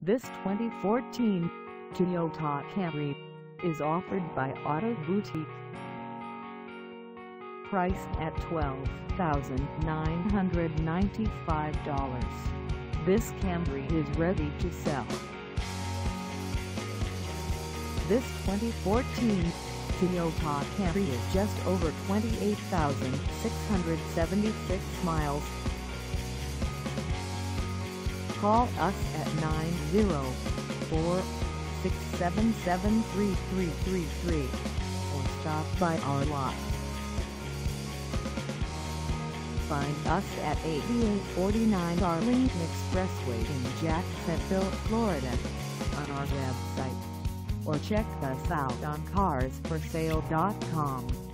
This 2014 Toyota Camry is offered by Auto Boutique. Price at $12,995. This Camry is ready to sell. This 2014 Toyota Camry is just over 28,676 miles. Call us at 904-677-3333 or stop by our lot. Find us at 8849 Arlington Expressway in Jacksonville, Florida, on our website, or check us out on carsforsale.com.